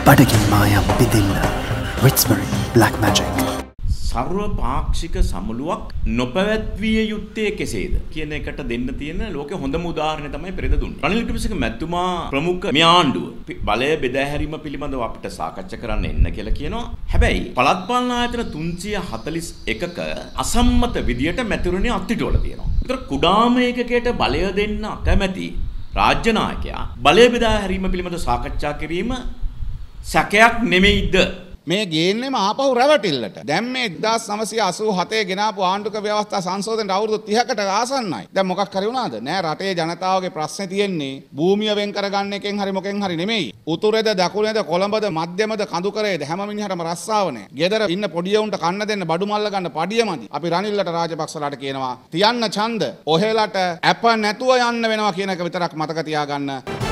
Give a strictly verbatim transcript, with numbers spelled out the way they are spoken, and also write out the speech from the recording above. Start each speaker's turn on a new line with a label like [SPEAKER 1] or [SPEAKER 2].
[SPEAKER 1] බඩගින් මායම් පිදින්න. Witsbury Black Magic.
[SPEAKER 2] සර්ව පාක්ෂික සමුළුවක් නොපැවැත්විය යුත්තේ කෙසේද කියන එකට දෙන්න තියෙන ලෝකේ හොඳම උදාහරණය තමයි පෙරේද දුන්නේ. රනිල් වික්‍රමසිංහ මැතිතුමා ප්‍රමුඛ මේ ආණ්ඩුව බලය බෙදා හැරීම පිළිබඳව අපිට සාකච්ඡා කරන්න එන්න කියලා කියනවා. හැබැයි පළාත් පාලන ආයතන තුන්සිය හතළිස් එකක අසම්මත විදියට මැතිවරණය අත්හිටුවලා තියෙනවා. ඒතර කුඩාම ඒකකයට බලය දෙන්න අකමැති රාජ්‍ය නායකයා බලය බෙදා හැරීම පිළිබඳව සාකච්ඡා කිරීම සැකයක් නෙමෙයිද?
[SPEAKER 3] මේ ගේන්නෙම ආපහු රැවටිල්ලට. දැන් මේ එක්දාස් නවසිය අසූ හතේ ගෙනාපු ආණ්ඩුක ව්‍යවස්ථා සංශෝධනයට අවුරුදු තිහකට ආසන්නයි. දැන් මොකක් හරි වුණාද? නෑ, රටේ ජනතාවගේ ප්‍රශ්නේ තියෙන්නේ භූමිය වෙන් කරගන්න එකෙන් හරි මොකෙන් හරි නෙමෙයි. උතුරේද දකුණේද කොළඹද මධ්‍යමද කඳුකරේද හැම මිනිහටම රස්සාව නෑ. ගෙදර ඉන්න පොඩි උන්ට කන්න දෙන්න බඩු මල්ල ගන්න පඩියමදි. අපි රනිල්ලට රාජපක්ෂලාට කියනවා තියන්න ඡන්ද ඔහෙලට අප නැතුව යන්න වෙනවා කියන එක විතරක් මතක තියාගන්න.